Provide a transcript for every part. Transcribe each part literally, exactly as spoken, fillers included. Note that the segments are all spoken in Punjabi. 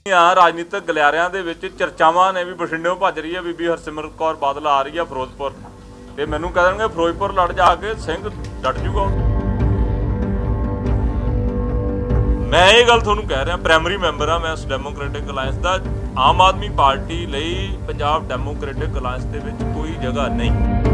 ਰਾਜਨੀਤਿਕ ਗਲਿਆਰਿਆਂ ਦੇ ਵਿੱਚ ਚਰਚਾਵਾਂ ਨੇ ਵੀ ਬਠਿੰਡਿਓਂ ਭੱਜ ਰਹੀ ਹੈ ਬੀਬੀ ਹਰਸਿਮਰਤ ਕੌਰ ਬਾਦਲ ਆ ਰਹੀ ਹੈ ਫਿਰੋਜ਼ਪੁਰ ਤੇ ਮੈਨੂੰ ਕਹਿ ਦੇਣਗੇ ਫਿਰੋਜ਼ਪੁਰ ਲੜ ਜਾ ਕੇ ਸਿੰਘ ਡਟ ਜੂਗਾ। ਮੈਂ ਇਹ ਗੱਲ ਤੁਹਾਨੂੰ ਕਹਿ ਰਿਹਾ, ਪ੍ਰਾਇਮਰੀ ਮੈਂਬਰ ਆ ਮੈਂ ਇਸ ਡੈਮੋਕ੍ਰੈਟਿਕ ਅਲਾਇੰਸ ਦਾ। ਆਮ ਆਦਮੀ ਪਾਰਟੀ ਲਈ ਪੰਜਾਬ ਡੈਮੋਕ੍ਰੈਟਿਕ ਅਲਾਇੰਸ ਦੇ ਵਿੱਚ ਕੋਈ ਜਗ੍ਹਾ ਨਹੀਂ।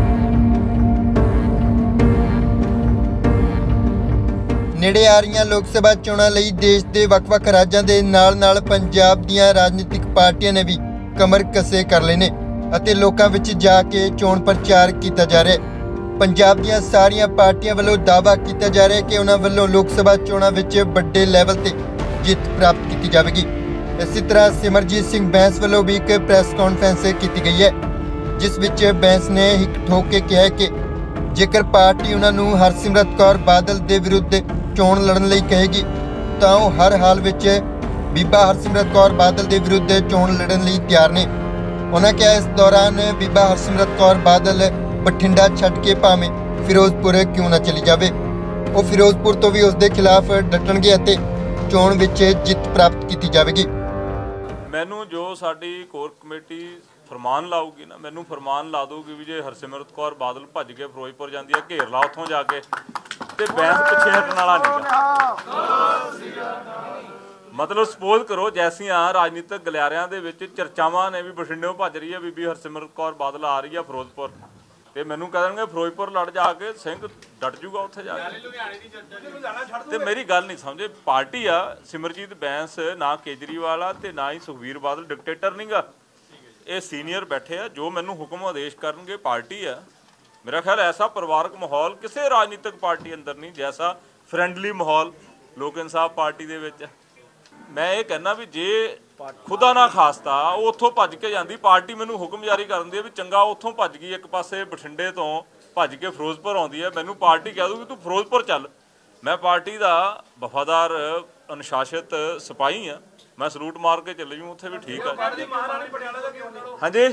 ਨੇੜੇ ਆ ਰਹੀਆਂ ਲੋਕ ਸਭਾ ਚੋਣਾਂ ਲਈ ਦੇਸ਼ ਦੇ ਵੱਖ-ਵੱਖ ਰਾਜਾਂ ਦੇ ਨਾਲ-ਨਾਲ ਪੰਜਾਬ ਦੀਆਂ ਰਾਜਨੀਤਿਕ ਪਾਰਟੀਆਂ ਨੇ ਵੀ ਕਮਰ ਕੱਸੇ ਕਰ ਲਏ ਨੇ ਅਤੇ ਲੋਕਾਂ ਵਿੱਚ ਜਾ ਕੇ ਚੋਣ ਪ੍ਰਚਾਰ ਕੀਤਾ ਜਾ ਰਿਹਾ ਹੈ। ਪੰਜਾਬ ਦੀਆਂ ਸਾਰੀਆਂ ਪਾਰਟੀਆਂ ਵੱਲੋਂ ਦਾਅਵਾ ਕੀਤਾ ਜਾ ਰਿਹਾ ਹੈ ਕਿ ਉਹਨਾਂ ਵੱਲੋਂ ਲੋਕ ਸਭਾ ਚੋਣਾਂ ਵਿੱਚ ਵੱਡੇ ਲੈਵਲ ਤੇ ਜਿੱਤ ਪ੍ਰਾਪਤ ਕੀਤੀ ਜਾਵੇਗੀ। ਇਸੇ ਤਰ੍ਹਾਂ ਸਿਮਰਜੀਤ ਸਿੰਘ ਬੈਂਸ ਵੱਲੋਂ ਵੀ ਇੱਕ ਪ੍ਰੈਸ ਕਾਨਫਰੰਸ ਕੀਤੀ ਗਈ ਹੈ, ਜਿਸ ਵਿੱਚ ਬੈਂਸ ਨੇ ਹਿੱਕ ਠੋਕ ਕੇ ਕਿਹਾ ਕਿ ਜੇਕਰ ਪਾਰਟੀ ਉਹਨਾਂ ਨੂੰ ਹਰਸਿਮਰਤ ਕੌਰ ਬਾਦਲ ਦੇ ਵਿਰੁੱਧ ਚੋਣ ਲੜਨ ਲਈ ਕਹੇਗੀ ਤਾਂ ਉਹ ਹਰ ਹਾਲ ਵਿੱਚ ਬੀਬਾ ਹਰਸਿਮਰਤ ਕੌਰ ਬਾਦਲ ਦੇ ਵਿਰੁੱਧ ਚੋਣ ਲੜਨ ਲਈ ਤਿਆਰ ਨੇ। ਉਹਨਾਂ ਕਿਹਾ ਇਸ ਦੌਰਾਨ ਬੀਬਾ ਹਰਸਿਮਰਤ ਕੌਰ ਬਾਦਲ ਬਠਿੰਡਾ ਛੱਡ ਕੇ ਭਾਵੇਂ ਫਿਰੋਜ਼ਪੁਰ ਕਿਉਂ ਨਾ ਚਲੀ ਜਾਵੇ, ਉਹ ਫਿਰੋਜ਼ਪੁਰ ਤੋਂ ਵੀ ਉਸ ਦੇ ਖਿਲਾਫ ਡਟਣਗੇ ਅਤੇ ਚੋਣ ਵਿੱਚ ਜਿੱਤ ਪ੍ਰਾਪਤ ਕੀਤੀ ਜਾਵੇਗੀ। ਮੈਨੂੰ ਜੋ ਸਾਡੀ ਕੋਰ ਕਮੇਟੀ ਫਰਮਾਨ ਲਾਊਗੀ ਨਾ, ਮੈਨੂੰ ਫਰਮਾਨ ਲਾ ਦਊਗੀ ਵੀ ਜੇ ਹਰਸਿਮਰਤ ਕੌਰ ਬਾਦਲ ਭੱਜ ਕੇ ਫਿਰੋਜ਼ਪੁਰ ਜਾਂਦੀ ਹੈ, ਘੇਰ ਲਾ ਉੱਥੋਂ ਜਾ ਕੇ, ਤੇ ਬੈਂਸ ਪਿੱਛੇ ਹਟਣ ਵਾਲਾ ਨਹੀਂ। ਮਤਲਬ ਸਪੋਜ਼ ਕਰੋ ਜੈਸੀਆਂ ਰਾਜਨੀਤਿਕ ਗਲਿਆਰਿਆਂ ਦੇ ਵਿੱਚ ਚਰਚਾਵਾਂ ਨੇ ਵੀ ਬਠਿੰਡਿਓਂ ਭੱਜ ਰਹੀ ਹੈ ਬੀਬੀ ਹਰਸਿਮਰਤ ਕੌਰ ਬਾਦਲ ਆ ਰਹੀ ਹੈ ਫਿਰੋਜ਼ਪੁਰ ਤੇ ਮੈਨੂੰ ਕਹਿ ਦੇਣਗੇ ਫਿਰੋਜ਼ਪੁਰ ਲੜ ਜਾ ਕੇ ਸਿੰਘ ਡਟ ਜੂਗਾ ਉੱਥੇ ਜਾ ਕੇ। ਤੇ ਮੇਰੀ ਗੱਲ ਨਹੀਂ ਸਮਝੇ, ਪਾਰਟੀ ਆ ਸਿਮਰਜੀਤ ਬੈਂਸ, ਨਾ ਕੇਜਰੀਵਾਲ ਆ ਤੇ ਨਾ ਹੀ ਸੁਖਬੀਰ ਬਾਦਲ ਡਿਕਟੇਟਰ ਨਹੀਂਗਾ। ਇਹ ਸੀਨੀਅਰ ਬੈਠੇ ਆ, ਜੋ ਮੈਨੂੰ ਹੁਕਮ ਆਦੇਸ਼ ਕਰਨਗੇ ਪਾਰਟੀ ਆ। मेरा ख्याल ऐसा परिवारक माहौल किसी राजनीतिक पार्टी अंदर नहीं जैसा फ्रेंडली माहौल लोक इंसाफ पार्टी दे विच। मैं ये कहना भी जे खुदा ना खास्ता उत्थों भज के जाती पार्टी, मैनू हुक्म जारी कर दिंदी है भी चंगा उत्थों भज गई एक पासे बठिंडे तो भज के फिरोजपुर आउंदी है, मैनू पार्टी कह दूगी तू फिरोजपुर चल। मैं पार्टी का वफादार अनुशासित सिपाही हाँ, मैं सलूट मार के चले जूँ उत्थे भी ठीक है। हाँ जी,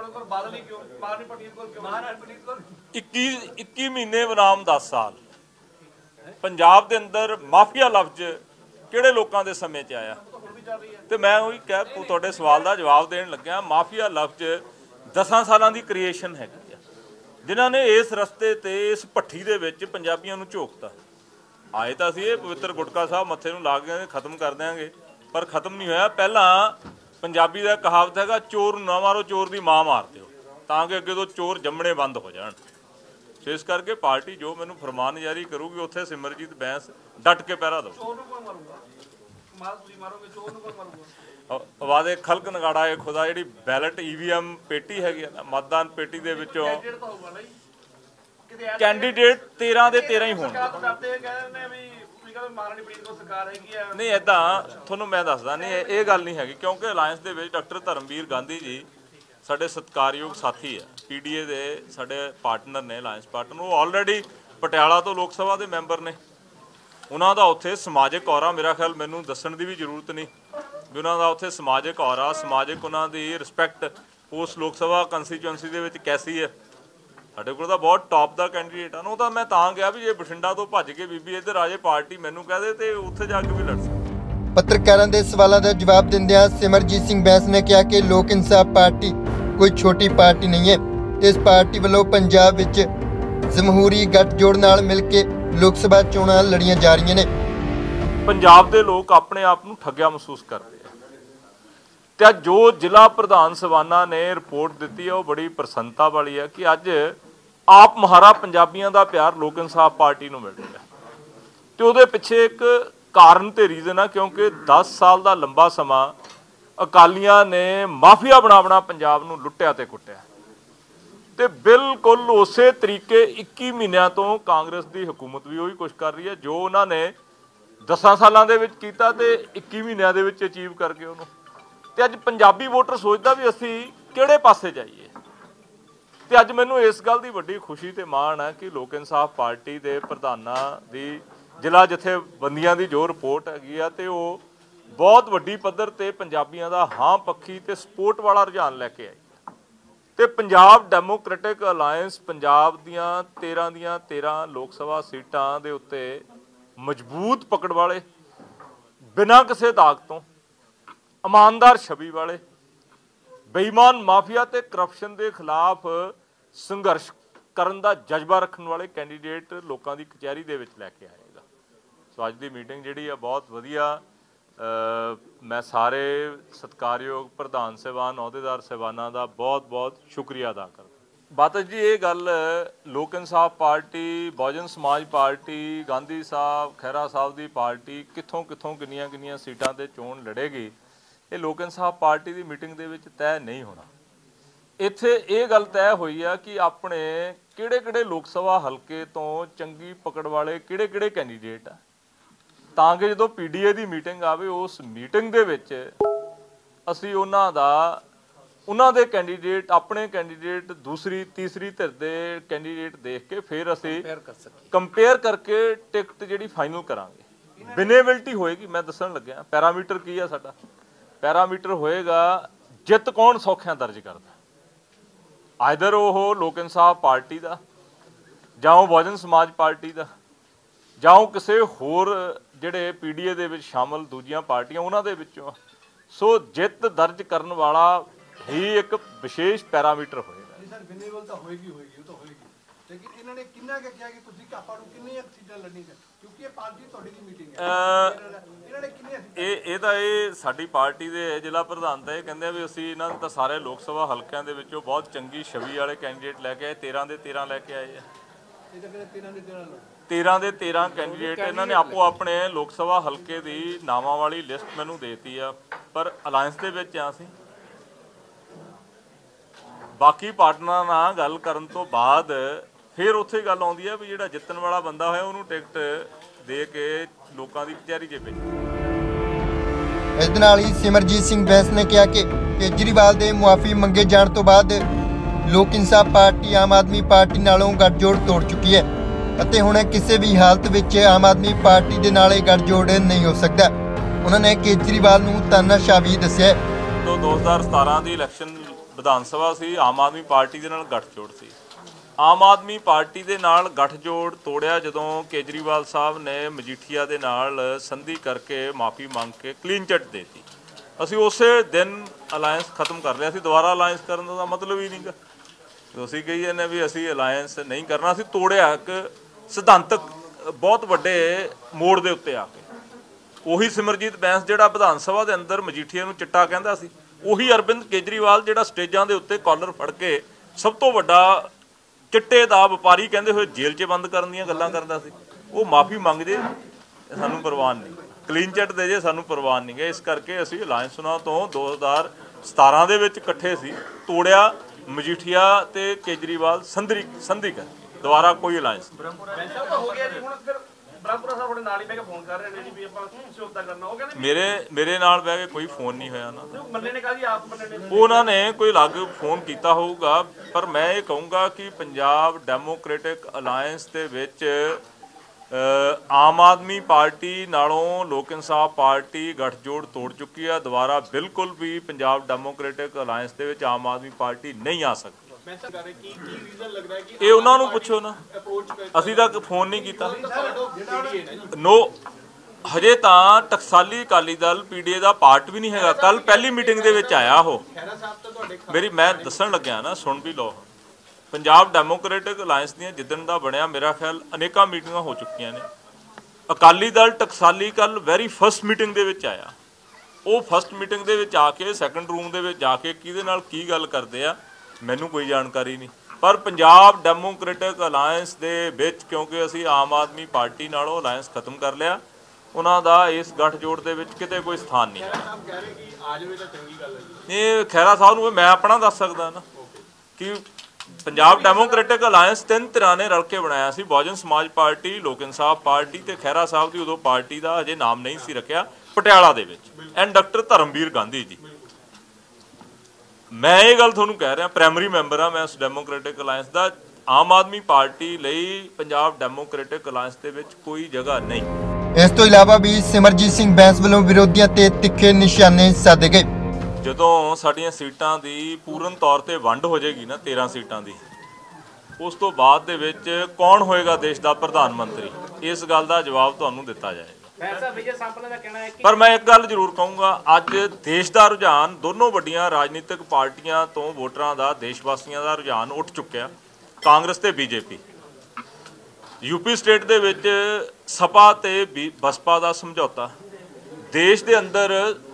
इक्की इक्की महीने बनाम दस साल पंजाब दे अंदर माफिया लफ्ज किहड़े लोकां दे समय च आया, तो मैं वही कह तुहाडे सवाल का जवाब देण लग्या। माफिया लफ्ज दसां सालां दी क्रिएशन हैगी आ, जिन्हां ने इस रस्ते ते इस भट्ठी दे विच पंजाबियां नूं झोकता। आए तो असीं इह पवित्र गुटका साहब मत्थे नूं ला के खत्म कर देंगे, पर खत्म नहीं होया। पहला पंजाबी का कहावत हैगा चोर ना मारो चोर की माँ मार दो, ताकि अगे तो चोर जमने बंद हो जाए। तो इस करके पार्टी जो मैनू फरमान जारी करूगी उत्थे सिमरजीत बैंस डट के पहरा दो। वादे खलक नगाड़ा है खुदा जी बैलेट ई वी एम पेटी हैगी ना, मतदान पेटी दे विचों कैंडीडेट तेरह दे तेरह ही होणगे। नहीं इदा थोनू मैं दसदा नहीं, ये गल नहीं हैगी क्योंकि अलायंस दे विच डॉक्टर धर्मवीर गांधी जी साडे सत्कारयोग साथी है, पी डी ए दे साडे पार्टनर ने, अलायंस पार्टनर। वो ऑलरेडी पटियाला तो लोक सभा के मैंबर ने, उन्हों का उत्थे समाजिक औरा मेरा ख्याल मैनू दस्सण की भी जरूरत नहीं भी उन्हों का उत्थे समाजिक औरा, समाजिक उन्हों की रिस्पैक्ट उस लोक सभा कंस्टीचुएंसी दे विच कैसी है। ਸਾਡੇ ਕੋਲ ਤਾਂ ਬਹੁਤ ਟੌਪ ਦਾ ਕੈਂਡੀਡੇਟ ਆ, ਉਹ ਤਾਂ ਮੈਂ ਤਾਂ ਗਿਆ ਵੀ ਜੇ ਬਠਿੰਡਾ ਤੋਂ ਭੱਜ ਕੇ ਬੀਬੀ ਇੱਧਰ ਆ ਜੇ ਪਾਰਟੀ ਮੈਨੂੰ ਕਹਿ ਦੇ ਤੇ ਉੱਥੇ ਜਾ ਕੇ ਵੀ ਲੜ ਸਕਦਾ। ਪੱਤਰਕਾਰਾਂ ਦੇ ਸਵਾਲਾਂ ਦਾ ਜਵਾਬ ਦਿੰਦਿਆਂ ਸਿਮਰਜੀਤ ਸਿੰਘ ਬੈਂਸ ਨੇ ਕਿਹਾ ਕਿ ਲੋਕ ਇਨਸਾਫ ਪਾਰਟੀ ਕੋਈ ਛੋਟੀ ਪਾਰਟੀ ਨਹੀਂ ਹੈ ਤੇ ਇਸ ਪਾਰਟੀ ਵੱਲੋਂ ਪੰਜਾਬ ਵਿੱਚ ਜਮਹੂਰੀ ਗੱਠਜੋੜ ਨਾਲ ਮਿਲ ਕੇ ਲੋਕ ਸਭਾ ਚੋਣਾਂ ਲੜੀਆਂ ਜਾ ਰਹੀਆਂ ਨੇ। ਪੰਜਾਬ ਦੇ ਲੋਕ ਆਪਣੇ ਆਪ ਨੂੰ ਠੱਗਿਆ ਮਹਿਸੂਸ ਕਰਦੇ ਆ ਤੇ ਜੋ ਜ਼ਿਲ੍ਹਾ ਪ੍ਰਧਾਨ ਸਵਾਨਾ ਨੇ ਰਿਪੋਰਟ ਦਿੱਤੀ ਹੈ ਉਹ ਬੜੀ ਪ੍ਰਸੰਨਤਾ ਵਾਲੀ ਹੈ ਕਿ ਅੱਜ ਆਪ ਮਹਾਰਾ ਪੰਜਾਬੀਆਂ ਦਾ ਪਿਆਰ ਲੋਕ ਇਨਸਾਫ ਪਾਰਟੀ ਨੂੰ ਮਿਲ ਰਿਹਾ ਤੇ ਉਹਦੇ ਪਿੱਛੇ ਇੱਕ ਕਾਰਨ ਤੇ ਰੀਜ਼ਨ ਆ ਕਿਉਂਕਿ ਦਸ ਸਾਲ ਦਾ ਲੰਬਾ ਸਮਾਂ ਅਕਾਲੀਆਂ ਨੇ ਮਾਫੀਆ ਬਣਾ ਬਣਾ ਪੰਜਾਬ ਨੂੰ ਲੁੱਟਿਆ ਤੇ ਕੁੱਟਿਆ ਤੇ ਬਿਲਕੁਲ ਉਸੇ ਤਰੀਕੇ ਇੱਕੀ ਮਹੀਨਿਆਂ ਤੋਂ ਕਾਂਗਰਸ ਦੀ ਹਕੂਮਤ ਵੀ ਉਹੀ ਕੁਛ ਕਰ ਰਹੀ ਹੈ ਜੋ ਉਹਨਾਂ ਨੇ ਦਸਾਂ ਸਾਲਾਂ ਦੇ ਵਿੱਚ ਕੀਤਾ ਤੇ ਇੱਕੀ ਮਹੀਨਿਆਂ ਦੇ ਵਿੱਚ ਅਚੀਵ ਕਰਕੇ ਉਹਨੂੰ। ਤੇ ਅੱਜ ਪੰਜਾਬੀ ਵੋਟਰ ਸੋਚਦਾ ਵੀ ਅਸੀਂ ਕਿਹੜੇ ਪਾਸੇ ਜਾਈਏ ਤੇ ਅੱਜ ਮੈਨੂੰ ਇਸ ਗੱਲ ਦੀ ਵੱਡੀ ਖੁਸ਼ੀ ਤੇ ਮਾਣ ਹੈ ਕਿ ਲੋਕ ਇਨਸਾਫ ਪਾਰਟੀ ਦੇ ਪ੍ਰਧਾਨਾਂ ਦੀ ਜ਼ਿਲ੍ਹਾ ਜਥੇਬੰਦੀਆਂ ਦੀ ਜੋ ਰਿਪੋਰਟ ਹੈਗੀ ਆ ਤੇ ਉਹ ਬਹੁਤ ਵੱਡੀ ਪੱਧਰ ਤੇ ਪੰਜਾਬੀਆਂ ਦਾ ਹਾਂ ਪੱਖੀ ਤੇ ਸਪੋਰਟ ਵਾਲਾ ਰੁਝਾਨ ਲੈ ਕੇ ਆਈ ਤੇ ਪੰਜਾਬ ਡੈਮੋਕ੍ਰੈਟਿਕ ਅਲਾਇੰਸ ਪੰਜਾਬ ਦੀਆਂ तेरह ਦੀਆਂ तेरह ਲੋਕ ਸਭਾ ਸੀਟਾਂ ਦੇ ਉੱਤੇ ਮਜ਼ਬੂਤ ਪਕੜ ਵਾਲੇ ਬਿਨਾਂ ਕਿਸੇ ਦਾਗ ਤੋਂ ਇਮਾਨਦਾਰ ਛਵੀ ਵਾਲੇ, ਬੇਈਮਾਨ ਮਾਫੀਆ ਤੇ ਕਰਪਸ਼ਨ ਦੇ ਖਿਲਾਫ ਸੰਘਰਸ਼ ਕਰਨ ਦਾ ਜਜ਼ਬਾ ਰੱਖਣ ਵਾਲੇ ਕੈਂਡੀਡੇਟ ਲੋਕਾਂ ਦੀ ਕਚਹਿਰੀ ਦੇ ਵਿੱਚ ਲੈ ਕੇ ਆਏਗਾ। ਸੋ ਅੱਜ ਦੀ ਮੀਟਿੰਗ ਜਿਹੜੀ ਆ ਬਹੁਤ ਵਧੀਆ। ਮੈਂ ਸਾਰੇ ਸਤਿਕਾਰਯੋਗ ਪ੍ਰਧਾਨ ਸਾਹਿਬਾਨ, ਅਹੁਦੇਦਾਰ ਸਾਹਿਬਾਨਾਂ ਦਾ ਬਹੁਤ ਬਹੁਤ ਸ਼ੁਕਰੀਆ ਅਦਾ ਕਰਦਾ। ਬਾਦਲ ਜੀ, ਇਹ ਗੱਲ ਲੋਕ ਇਨਸਾਫ ਪਾਰਟੀ, ਬਹੁਜਨ ਸਮਾਜ ਪਾਰਟੀ, ਗਾਂਧੀ ਸਾਹਿਬ, ਖਹਿਰਾ ਸਾਹਿਬ ਦੀ ਪਾਰਟੀ ਕਿੱਥੋਂ ਕਿੱਥੋਂ ਕਿੰਨੀਆਂ ਕਿੰਨੀਆਂ ਸੀਟਾਂ ਤੇ ਚੋਣ ਲੜੇਗੀ, ਇਹ ਲੋਕ ਇਨਸਾਫ ਪਾਰਟੀ ਦੀ ਮੀਟਿੰਗ ਦੇ ਵਿੱਚ ਤੈਅ ਨਹੀਂ ਹੋਣਾ। ਇੱਥੇ ਇਹ ਗੱਲ ਤੈਅ ਹੋਈ ਆ ਕਿ ਆਪਣੇ ਕਿਹੜੇ ਕਿਹੜੇ ਲੋਕ ਸਭਾ ਹਲਕੇ ਤੋਂ ਚੰਗੀ ਪਕੜ ਵਾਲੇ ਕਿਹੜੇ ਕਿਹੜੇ ਕੈਂਡੀਡੇਟ ਆ, ਤਾਂ ਕਿ ਜਦੋਂ ਪੀ ਡੀ ਏ ਦੀ ਮੀਟਿੰਗ ਆਵੇ ਉਸ ਮੀਟਿੰਗ ਦੇ ਵਿੱਚ ਅਸੀਂ ਉਹਨਾਂ ਦਾ ਉਹਨਾਂ ਦੇ ਕੈਂਡੀਡੇਟ, ਆਪਣੇ ਕੈਂਡੀਡੇਟ, ਦੂਸਰੀ ਤੀਸਰੀ ਧਿਰ ਦੇ ਕੈਂਡੀਡੇਟ ਦੇਖ ਕੇ ਫਿਰ ਅਸੀਂ ਕੰਪੇਅਰ ਕਰਕੇ ਟਿਕਟ ਜਿਹੜੀ ਫਾਈਨਲ ਕਰਾਂਗੇ। ਵਿਨੇਬਿਲਟੀ ਹੋਏਗੀ। ਮੈਂ ਦੱਸਣ ਲੱਗਿਆ ਪੈਰਾਮੀਟਰ ਕੀ ਆ ਸਾਡਾ। ਪੈਰਾਮੀਟਰ ਹੋਏਗਾ ਜਿੱਤ ਕੌਣ ਸੌਖਿਆਂ ਦਰਜ ਕਰਦਾ, ਆਈਦਰ ਉਹ ਲੋਕ ਇਨਸਾਫ ਪਾਰਟੀ ਦਾ, ਜਾਂ ਉਹ ਬਹੁਜਨ ਸਮਾਜ ਪਾਰਟੀ ਦਾ, ਜਾਂ ਉਹ ਕਿਸੇ ਹੋਰ ਜਿਹੜੇ ਪੀ ਡੀ ਏ ਦੇ ਵਿੱਚ ਸ਼ਾਮਲ ਦੂਜੀਆਂ ਪਾਰਟੀਆਂ ਉਹਨਾਂ ਦੇ ਵਿੱਚੋਂ। ਸੋ ਜਿੱਤ ਦਰਜ ਕਰਨ ਵਾਲਾ ਹੀ ਇੱਕ ਵਿਸ਼ੇਸ਼ ਪੈਰਾਮੀਟਰ ਹੋਏਗਾ। ਸਰ ਵਿਨੇਬਲ ਤਾਂ ਹੋਏਗੀ ਹੋਏਗੀ ਉਹ ਤਾਂ ਹੋਏਗੀ, ਲੇਕਿਨ ਇਹਨਾਂ ਨੇ ਕਿੰਨਾ ਕੁ ਕਿਹਾ ਕਿ ਤੁਸੀਂ ਆਪਾਂ ਨੂੰ ਕਿੰਨੀਆਂ ਸੀਟਾਂ ਲੜਨੀਆਂ, ਕਿਉਂਕਿ ਇਹ ਪਾਰਟੀ ਤੁਹਾਡੀ ਦੀ ਮੀਟਿੰਗ ਹੈ, ਇਹਨਾਂ ਨੇ ਕਿੰਨੀਆਂ ਇਹ ਇਹ ਤਾਂ ਇਹ ਸਾਡੀ ਪਾਰਟੀ ਦੇ ਜ਼ਿਲ੍ਹਾ ਪ੍ਰਧਾਨ ਤਾਂ ਇਹ ਕਹਿੰਦੇ ਆ ਵੀ ਅਸੀਂ ਇਹਨਾਂ ਨੂੰ ਤਾਂ ਸਾਰੇ ਲੋਕ ਸਭਾ ਹਲਕਿਆਂ ਦੇ ਵਿੱਚੋਂ ਬਹੁਤ ਚੰਗੀ ਛਵੀ ਵਾਲੇ ਕੈਂਡੀਡੇਟ ਲੈ ਕੇ ਆਏ, ਤੇਰਾਂ ਦੇ ਤੇਰਾਂ ਲੈ ਕੇ ਆਏ ਆ। ਇਹ ਤਾਂ ਕਹਿੰਦੇ ਤੇਰਾਂ ਦੇ ਤੇਰਾਂ ਲੋਕ ਤੇਰਾਂ ਦੇ ਤੇਰਾਂ ਕੈਂਡੀਡੇਟ ਇਹਨਾਂ ਨੇ ਆਪੋ ਆਪਣੇ ਲੋਕ ਸਭਾ ਹਲਕੇ ਦੀ ਨਾਵਾਂ ਵਾਲੀ ਲਿਸਟ ਮੈਨੂੰ ਦੇਤੀ ਆ, ਪਰ ਅਲਾਇੰਸ ਦੇ ਵਿੱਚ ਆ ਅਸੀਂ। ਬਾਕੀ ਪਾਰਟਨਰਾਂ ਨਾਲ ਗੱਲ ਕਰਨ ਤੋਂ ਬਾਅਦ ਫਿਰ ਉੱਥੇ ਗੱਲ ਆਉਂਦੀ ਹੈ ਵੀ ਜਿਹੜਾ ਜਿੱਤਣ ਵਾਲਾ ਬੰਦਾ ਹੋਇਆ ਉਹਨੂੰ ਟਿਕਟ ਦੇ ਕੇ ਲੋਕਾਂ ਦੀ ਕਚਹਿਰੀ 'ਚ ਭੇਜੋ। ਇਸ ਦੇ ਨਾਲ ਹੀ ਸਿਮਰਜੀਤ ਸਿੰਘ ਬੈਂਸ ਨੇ ਕਿਹਾ ਕਿ ਕੇਜਰੀਵਾਲ ਦੇ ਮੁਆਫੀ ਮੰਗੇ ਜਾਣ ਤੋਂ ਬਾਅਦ ਲੋਕ ਇਨਸਾਫ ਪਾਰਟੀ ਆਮ ਆਦਮੀ ਪਾਰਟੀ ਨਾਲੋਂ ਗੱਠਜੋੜ ਤੋੜ ਚੁੱਕੀ ਹੈ ਅਤੇ ਹੁਣ ਕਿਸੇ ਵੀ ਹਾਲਤ ਵਿੱਚ ਆਮ ਆਦਮੀ ਪਾਰਟੀ ਦੇ ਨਾਲ ਇਹ ਗੱਠਜੋੜ ਨਹੀਂ ਹੋ ਸਕਦਾ। ਉਹਨਾਂ ਨੇ ਕੇਜਰੀਵਾਲ ਨੂੰ ਤਾਨਾਸ਼ਾਹ ਵੀ ਦੱਸਿਆ। ਤੋਂ ਦੋ ਹਜ਼ਾਰ ਸਤਾਰਾਂ ਦੀ ਇਲੈਕਸ਼ਨ ਵਿਧਾਨ ਸਭਾ ਸੀ, ਆਮ ਆਦਮੀ ਪਾਰਟੀ ਦੇ ਨਾਲ ਗੱਠਜੋੜ ਸੀ। ਆਮ ਆਦਮੀ ਪਾਰਟੀ ਦੇ ਨਾਲ ਗੱਠਜੋੜ ਤੋੜਿਆ ਜਦੋਂ ਕੇਜਰੀਵਾਲ ਸਾਹਿਬ ਨੇ ਮਜੀਠੀਆ ਦੇ ਨਾਲ ਸੰਧੀ ਕਰਕੇ ਮਾਫੀ ਮੰਗ ਕੇ ਕਲੀਨ ਚਿੱਟ ਦੇ ਦਿੱਤੀ। ਅਸੀਂ ਉਸੇ ਦਿਨ ਅਲਾਇੰਸ ਖਤਮ ਕਰ ਲਿਆ ਸੀ। ਦੁਬਾਰਾ ਅਲਾਇੰਸ ਕਰਨ ਦਾ ਮਤਲਬ ਹੀ ਨਹੀਂਗਾ। ਅਸੀਂ ਕਹੀ ਜਾਂਦੇ ਵੀ ਅਸੀਂ ਅਲਾਇੰਸ ਨਹੀਂ ਕਰਨਾ, ਅਸੀਂ ਤੋੜਿਆ ਇੱਕ ਸਿਧਾਂਤਕ ਬਹੁਤ ਵੱਡੇ ਮੋੜ ਦੇ ਉੱਤੇ ਆ ਕੇ। ਉਹੀ ਸਿਮਰਜੀਤ ਬੈਂਸ ਜਿਹੜਾ ਵਿਧਾਨ ਸਭਾ ਦੇ ਅੰਦਰ ਮਜੀਠੀਆ ਨੂੰ ਚਿੱਟਾ ਕਹਿੰਦਾ ਸੀ, ਉਹੀ ਅਰਵਿੰਦ ਕੇਜਰੀਵਾਲ ਜਿਹੜਾ ਸਟੇਜਾਂ ਦੇ ਉੱਤੇ ਕਾਲਰ ਫੜ ਕੇ ਸਭ ਤੋਂ ਵੱਡਾ ਚਿੱਟੇ ਦਾ ਵਪਾਰੀ ਕਹਿੰਦੇ ਹੋਏ ਜੇਲ੍ਹ 'ਚ ਬੰਦ ਕਰਨ ਦੀਆਂ ਗੱਲਾਂ ਕਰਦਾ ਸੀ, ਉਹ ਮਾਫੀ ਮੰਗ ਜੇ ਸਾਨੂੰ ਪ੍ਰਵਾਨ ਨਹੀਂ, ਕਲੀਨ ਚਿੱਟ ਦੇ ਜੇ ਸਾਨੂੰ ਪ੍ਰਵਾਨ ਨਹੀਂ ਗੇ। ਇਸ ਕਰਕੇ ਅਸੀਂ ਅਲਾਇੰਸ ਉਹਨਾਂ ਤੋਂ ਦੋ ਹਜ਼ਾਰ ਸਤਾਰਾਂ ਦੇ ਵਿੱਚ ਇਕੱਠੇ ਸੀ, ਤੋੜਿਆ। ਮਜੀਠੀਆ ਤੇ ਕੇਜਰੀਵਾਲ ਸੰਧੀ ਸੰਧੀ ਕਰ ਦੁਬਾਰਾ ਕੋਈ ਅਲਾਇੰਸ ਮੇਰੇ ਮੇਰੇ ਨਾਲ ਬਹਿ ਕੇ ਕੋਈ ਫੋਨ ਨਹੀਂ ਹੋਇਆ ਨਾ। ਉਹਨਾਂ ਨੇ ਕੋਈ ਅਲੱਗ ਫੋਨ ਕੀਤਾ ਹੋਊਗਾ, ਪਰ ਮੈਂ ਇਹ ਕਹੂੰਗਾ ਕਿ ਪੰਜਾਬ ਡੈਮੋਕ੍ਰੈਟਿਕ ਅਲਾਇੰਸ ਦੇ ਵਿੱਚ ਆਮ ਆਦਮੀ ਪਾਰਟੀ ਨਾਲੋਂ ਲੋਕ ਇਨਸਾਫ ਪਾਰਟੀ ਗੱਠਜੋੜ ਤੋੜ ਚੁੱਕੀ ਆ। ਦੁਬਾਰਾ ਬਿਲਕੁਲ ਵੀ ਪੰਜਾਬ ਡੈਮੋਕ੍ਰੈਟਿਕ ਅਲਾਇੰਸ ਦੇ ਵਿੱਚ ਆਮ ਆਦਮੀ ਪਾਰਟੀ ਨਹੀਂ ਆ ਸਕਦੀ। ਇਹ ਉਹਨਾਂ ਨੂੰ ਪੁੱਛੋ ਨਾ, ਅਸੀਂ ਤਾਂ ਫੋਨ ਨਹੀਂ ਕੀਤਾ। ਨੋ, ਹਜੇ ਤਾਂ Taksali Akali Dal P D A ਦਾ ਪਾਰਟ ਵੀ ਨਹੀਂ ਹੈਗਾ। ਕੱਲ ਪਹਿਲੀ ਮੀਟਿੰਗ ਦੇ ਵਿੱਚ ਆਇਆ ਉਹ। ਮੇਰੀ ਮੈਂ ਦੱਸਣ ਲੱਗਿਆ ਨਾ, ਸੁਣ ਵੀ ਲਓ। ਪੰਜਾਬ ਡੈਮੋਕ੍ਰੈਟਿਕ ਅਲਾਇੰਸ ਦੀਆਂ ਜਿੱਦਣ ਦਾ ਬਣਿਆ ਮੇਰਾ ਖਿਆਲ ਅਨੇਕਾਂ ਮੀਟਿੰਗਾਂ ਹੋ ਚੁੱਕੀਆਂ ਨੇ। ਅਕਾਲੀ ਦਲ ਟਕਸਾਲੀ ਕੱਲ ਵੈਰੀ ਫਸਟ ਮੀਟਿੰਗ ਦੇ ਵਿੱਚ ਆਇਆ। ਉਹ ਫਸਟ ਮੀਟਿੰਗ ਦੇ ਵਿੱਚ ਆ ਕੇ ਸੈਕੰਡ ਰੂਮ ਦੇ ਵਿੱਚ ਜਾ ਕੇ ਕਿਹਦੇ ਨਾਲ ਕੀ ਗੱਲ ਕਰਦੇ ਆ ਮੈਨੂੰ ਕੋਈ ਜਾਣਕਾਰੀ ਨਹੀਂ। ਪਰ ਪੰਜਾਬ ਡੈਮੋਕ੍ਰੈਟਿਕ ਅਲਾਇੰਸ ਦੇ ਵਿੱਚ ਕਿਉਂਕਿ ਅਸੀਂ ਆਮ ਆਦਮੀ ਪਾਰਟੀ ਨਾਲੋਂ ਅਲਾਇੰਸ ਖਤਮ ਕਰ ਲਿਆ, ਉਹਨਾਂ ਦਾ ਇਸ ਗੱਠਜੋੜ ਦੇ ਵਿੱਚ ਕਿਤੇ ਕੋਈ ਸਥਾਨ ਨਹੀਂ ਹੈ। ਇਹ ਖਹਿਰਾ ਸਾਹਿਬ ਨੂੰ ਮੈਂ ਆਪਣਾ ਦੱਸ ਸਕਦਾ ਨਾ ਕਿ ਪੰਜਾਬ ਡੈਮੋਕ੍ਰੈਟਿਕ ਅਲਾਇੰਸ ਤਿੰਨ ਧਿਰਾਂ ਨੇ ਰਲ ਕੇ ਬਣਾਇਆ ਸੀ, ਬਹੁਜਨ ਸਮਾਜ ਪਾਰਟੀ, ਲੋਕ ਇਨਸਾਫ ਪਾਰਟੀ ਤੇ ਖਹਿਰਾ ਸਾਹਿਬ ਦੀ ਉਦੋਂ ਪਾਰਟੀ ਦਾ ਅਜੇ ਨਾਮ ਨਹੀਂ ਸੀ ਰੱਖਿਆ, ਪਟਿਆਲਾ ਦੇ ਵਿੱਚ, ਐਂਡ ਡਾਕਟਰ ਧਰਮਵੀਰ ਗਾਂਧੀ ਜੀ। ਮੈਂ ਇਹ ਗੱਲ ਤੁਹਾਨੂੰ ਕਹਿ ਰਿਹਾ, ਪ੍ਰਾਇਮਰੀ ਮੈਂਬਰ ਆ ਮੈਂ ਉਸ ਡੈਮੋਕ੍ਰੈਟਿਕ ਅਲਾਇੰਸ ਦਾ। ਆਮ ਆਦਮੀ ਪਾਰਟੀ ਲਈ ਪੰਜਾਬ ਡੈਮੋਕ੍ਰੈਟਿਕ ਅਲਾਇੰਸ ਦੇ ਵਿੱਚ ਕੋਈ ਜਗ੍ਹਾ ਨਹੀਂ। ਇਸ ਤੋਂ ਇਲਾਵਾ ਵੀ ਸਿਮਰਜੀਤ ਸਿੰਘ ਬੈਂਸ ਵੱਲੋਂ ਵਿਰੋਧੀਆਂ ਤੇ ਤਿੱਖੇ ਨਿਸ਼ਾਨੇ ਸਾਧੇ ਗਏ। ਜਦੋਂ ਸਾਡੀਆਂ ਸੀਟਾਂ ਦੀ ਪੂਰਨ ਤੌਰ ਤੇ ਵੰਡ ਹੋ ਜਾਏਗੀ ਨਾ ਤੇਰਾਂ ਸੀਟਾਂ ਦੀ, ਉਸ ਤੋਂ ਬਾਅਦ ਦੇ ਵਿੱਚ ਕੌਣ ਹੋਏਗਾ ਦੇਸ਼ ਦਾ ਪ੍ਰਧਾਨ ਮੰਤਰੀ, ਇਸ ਗੱਲ ਦਾ ਜਵਾਬ ਤੁਹਾਨੂੰ ਦਿੱਤਾ ਜਾਏਗਾ। ਵੈਸਾ ਵਿਜੇ ਸੰਪਲਾ ਦਾ ਕਹਿਣਾ ਹੈ ਕਿ ਪਰ ਮੈਂ ਇੱਕ ਗੱਲ ਜ਼ਰੂਰ ਕਹੂੰਗਾ, ਅੱਜ ਦੇਸ਼ ਦਾ ਰੁਝਾਨ ਦੋਨੋਂ ਵੱਡੀਆਂ ਰਾਜਨੀਤਿਕ ਪਾਰਟੀਆਂ ਤੋਂ ਵੋਟਰਾਂ ਦਾ, ਦੇਸ਼ ਵਾਸੀਆਂ ਦਾ ਰੁਝਾਨ ਉੱਠ ਚੁੱਕਿਆ, ਕਾਂਗਰਸ ਤੇ ਬੀਜੇਪੀ। ਯੂਪੀ ਸਟੇਟ ਦੇ ਵਿੱਚ ਸਪਾ ਤੇ ਬਸਪਾ ਦਾ ਸਮਝੌਤਾ, ਦੇਸ਼ ਦੇ ਅੰਦਰ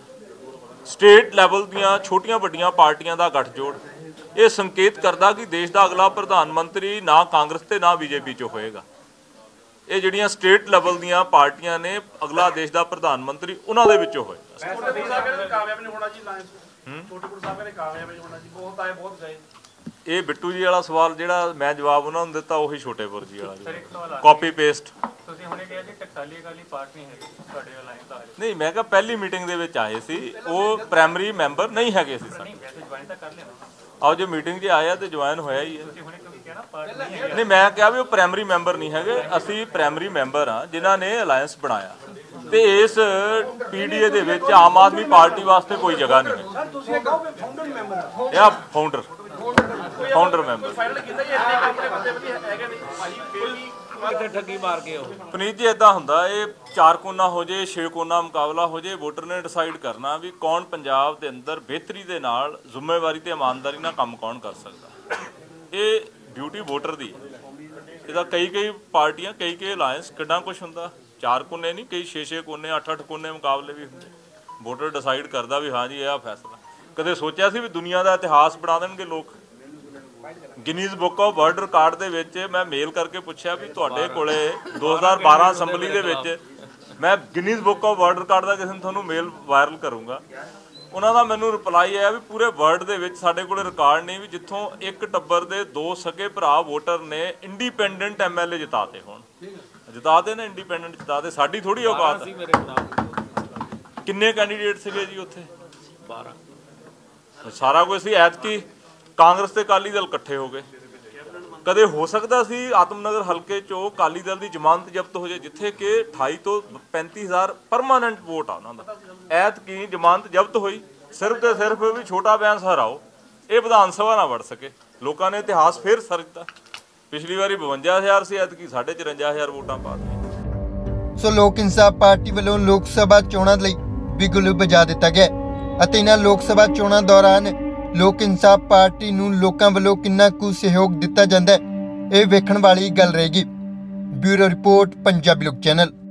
ਸਟੇਟ ਲੈਵਲ ਦੀਆਂ ਛੋਟੀਆਂ ਵੱਡੀਆਂ ਪਾਰਟੀਆਂ ਦਾ ਗੱਠਜੋੜ, ਇਹ ਸੰਕੇਤ ਕਰਦਾ ਕਿ ਦੇਸ਼ ਦਾ ਅਗਲਾ ਪ੍ਰਧਾਨ ਮੰਤਰੀ ਨਾ ਕਾਂਗਰਸ ਤੇ ਨਾ ਬੀਜੇਪੀ 'ਚ ਹੋਏਗਾ। ਇਹ ਜਿਹੜੀਆਂ ਸਟੇਟ ਲੈਵਲ ਦੀਆਂ ਪਾਰਟੀਆਂ ਨੇ, ਅਗਲਾ ਦੇਸ਼ ਦਾ ਪ੍ਰਧਾਨ ਮੰਤਰੀ ਉਹਨਾਂ ਦੇ ਵਿੱਚੋਂ ਹੋਏਗਾ। ਕਾਮਯਾਬ ਨਹੀਂ ਹੋਣਾ ਜੀ ਲਾਇੰਸ ਛੋਟੇਪੁਰ ਸਾਹਿਬ ਨੇ ਕਾਮਯਾਬ ਨਹੀਂ ਹੋਣਾ ਜੀ, ਬਹੁਤ ਆਏ ਬਹੁਤ ਗਏ। ਇਹ ਬਿੱਟੂ ਜੀ ਵਾਲਾ ਸਵਾਲ ਜਿਹੜਾ ਮੈਂ ਜਵਾਬ ਉਹਨਾਂ ਨੂੰ ਦਿੱਤਾ, ਉਹੀ ਛੋਟੇਪੁਰ ਜੀ ਵਾਲਾ ਕਾਪੀ ਪੇਸਟ। ਤੁਸੀਂ ਹੁਣੇ ਕਿਹਾ ਜੀ ਟਕਸਾਲੀ ਅਕਾਲੀ ਪਾਰਟੀ ਹੈ ਤੁਹਾਡੇ ਅਲਾਈਅੰਸ ਦਾ? ਨਹੀਂ, ਮੈਂ ਕਿਹਾ ਪਹਿਲੀ ਮੀਟਿੰਗ ਦੇ ਵਿੱਚ ਆਏ ਸੀ, ਉਹ ਪ੍ਰਾਇਮਰੀ ਮੈਂਬਰ ਨਹੀਂ ਹੈਗੇ ਸੀ ਸਰ। ਨਹੀਂ ਵੈਸੇ ਜੁਆਇਨ ਤਾਂ ਕਰ ਲੈਣਾ। ਆਓ ਜੇ ਮੀਟਿੰਗ 'ਚ ਆਇਆ ਤੇ ਜੁਆਇਨ ਹੋਇਆ ਹੀ ਹੈ। ਤੁਸੀਂ ਹੁਣੇ ਕਿਉਂ ਕਿਹਾ ਨਾ ਪਾਰਟੀ ਨਹੀਂ ਹੈ? ਨਹੀਂ, ਮੈਂ ਕਿਹਾ ਵੀ ਉਹ ਪ੍ਰਾਇਮਰੀ ਮੈਂਬਰ ਨਹੀਂ ਹੈਗੇ, ਅਸੀਂ ਪ੍ਰਾਇਮਰੀ ਮੈਂਬਰ ਹਾਂ ਜਿਨ੍ਹਾਂ ਨੇ ਅਲਾਇੰਸ ਬਣਾਇਆ, ਤੇ ਇਸ ਪੀਡੀਏ ਦੇ ਵਿੱਚ ਆਮ ਆਦਮੀ ਪਾਰਟੀ ਵਾਸਤੇ ਕੋਈ ਜਗ੍ਹਾ ਨਹੀਂ ਹੈ। ਸਰ ਤੁਸੀਂ ਕਹੋ ਕਿ ਫਾਊਂਡਰ ਮੈਂਬਰ ਆ। ਇਹ ਫਾਊਂਡਰ ਫਾਊਂਡਰ ਮੈਂਬਰ ਫਾਈਨਲ ਕੀਤਾ ਜੀ ਇੰਨੇ ਆਪਣੇ ਬੰਦੇ ਵਧੀਆ ਹੈਗੇ ਨਹੀਂ ਭਾਈ, ਫੇਰ ਵੀ ਕਿਤੇ ਠੱਗੀ ਮਾਰ ਕੇ ਉਹ ਪੁਨੀਤ ਜੀ ਇਦਾਂ ਹੁੰਦਾ, ਇਹ ਚਾਰ ਕੋਨਾ ਹੋ ਜੇ, ਛੇ ਕੋਨਾ ਮੁਕਾਬਲਾ ਹੋ ਜੇ, ਵੋਟਰ ਨੇ ਡਿਸਾਈਡ ਕਰਨਾ ਵੀ ਕੌਣ ਪੰਜਾਬ ਦੇ ਅੰਦਰ ਬਿਹਤਰੀ ਦੇ ਨਾਲ ਜ਼ਿੰਮੇਵਾਰੀ ਤੇ ਇਮਾਨਦਾਰੀ ਨਾਲ ਕੰਮ ਕੌਣ ਕਰ ਸਕਦਾ। ਇਹ ਡਿਊਟੀ ਵੋਟਰ ਦੀ ਹੈ। ਇਹਦਾ ਕਈ ਕਈ ਪਾਰਟੀਆਂ, ਕਈ ਕਈ ਅਲਾਇੰਸ ਕਿੱਡਾ ਕੁਛ ਹੁੰਦਾ, ਚਾਰ ਕੋਨੇ ਨਹੀਂ, ਕਈ ਛੇ ਛੇ ਕੋਨੇ, ਅੱਠ ਅੱਠ ਕੋਨੇ ਮੁਕਾਬਲੇ ਵੀ ਹੁੰਦੇ। ਵੋਟਰ ਡਿਸਾਈਡ ਕਰਦਾ ਵੀ ਹਾਂ ਜੀ ਇਹ ਆ ਫੈਸਲਾ। ਕਦੇ ਸੋਚਿਆ ਸੀ ਵੀ ਦੁਨੀਆ ਦਾ ਇਤਿਹਾਸ ਬਣਾ ਦੇਣਗੇ ਲੋਕ? Guinness book of world record ਦੇ ਵਿੱਚ ਮੈਂ ਮੇਲ ਕਰਕੇ ਪੁੱਛਿਆ ਵੀ ਤੁਹਾਡੇ ਕੋਲੇ ਦੋ ਹਜ਼ਾਰ ਬਾਰਾਂ ਅਸੈਂਬਲੀ ਦੇ ਵਿੱਚ, ਮੈਂ Guinness book of world record ਦਾ ਕਿਸੇ ਨੂੰ ਤੁਹਾਨੂੰ ਮੇਲ ਵਾਇਰਲ ਕਰੂੰਗਾ, ਉਹਨਾਂ ਦਾ ਮੈਨੂੰ ਰਿਪਲਾਈ ਆਇਆ ਵੀ ਪੂਰੇ ਵਰਲਡ ਦੇ ਵਿੱਚ ਸਾਡੇ ਕੋਲੇ ਰਿਕਾਰਡ ਨਹੀਂ ਵੀ ਜਿੱਥੋਂ ਇੱਕ ਟੱਬਰ ਦੇ ਦੋ ਸਕੇ ਭਰਾ ਵੋਟਰ ਨੇ ਇੰਡੀਪੈਂਡੈਂਟ ਐਮਐਲਏ ਜਿਤਾਤੇ ਹੋਣ। ਜਿਤਾਤੇ ਨੇ, ਇੰਡੀਪੈਂਡੈਂਟ ਜਿਤਾਤੇ, ਸਾਡੀ ਥੋੜੀ ਔਕਾਤ ਹੈ। ਕਿੰਨੇ ਕੈਂਡੀਡੇਟ ਸੀਗੇ ਜੀ ਉੱਥੇ? ਬਾਰਾਂ। ਸਾਰਾ ਕੁਝ ਸੀ। ਐਤਕੀ ਕਾਂਗਰਸ ਤੇ ਅਕਾਲੀ ਦਲ ਇਕੱਠੇ ਹੋ ਗਏ। ਕਦੇ ਹੋ ਸਕਦਾ ਸੀ ਆਤਮਨਗਰ ਹਲਕੇ ਚੋਂ ਅਕਾਲੀ ਦਲ ਦੀ ਜ਼ਮਾਨਤ ਜ਼ਬਤ ਹੋ ਜਾਏ, ਜਿੱਥੇ ਕਿ ਅਠਾਈ ਤੋਂ ਪੈਂਤੀ ਹਜ਼ਾਰ ਪਰਮਾਨੈਂਟ ਵੋਟ ਆ ਉਹਨਾਂ ਦਾ। ਐਤਕੀ ਜ਼ਮਾਨਤ ਜ਼ਬਤ ਹੋਈ, ਸਿਰਫ ਤੇ ਸਿਰਫ ਵੀ ਛੋਟਾ ਬੈਂਸ ਹਰਾਓ, ਇਹ ਵਿਧਾਨ ਸਭਾ ਨਾ ਵੜ ਸਕੇ। ਲੋਕਾਂ ਨੇ ਇਤਿਹਾਸ ਫੇਰ ਸਰਜਤਾ। ਪਿਛਲੀ ਵਾਰੀ ਬਵੰਜਾ ਹਜ਼ਾਰ ਸੀ, ਐਤਕੀ ਸਾਢੇ ਚੁਰੰਜਾ ਹਜ਼ਾਰ ਵੋਟਾਂ ਪਾ ਦਿੱਤੀਆਂ। ਸੋ ਲੋਕ ਇਨਸਾਫ ਪਾਰਟੀ ਵੱਲੋਂ ਲੋਕ ਸਭਾ ਚੋਣਾਂ ਲਈ ਬਿਗਲ ਵਜਾ ਦਿੱਤਾ ਗਿਆ ਅਤੇ ਇਹਨਾਂ ਲੋਕ ਸਭਾ ਚੋਣਾਂ ਦੌਰਾਨ ਲੋਕ ਇਨਸਾਫ ਪਾਰਟੀ ਨੂੰ ਲੋਕਾਂ ਵੱਲੋਂ ਕਿੰਨਾ ਕੁ ਸਹਿਯੋਗ ਦਿੱਤਾ ਜਾਂਦਾ ਹੈ, ਇਹ ਵੇਖਣ ਵਾਲੀ ਗੱਲ ਰਹੇਗੀ। ਬਿਊਰੋ ਰਿਪੋਰਟ, ਪੰਜਾਬੀ ਲੋਕ ਚੈਨਲ।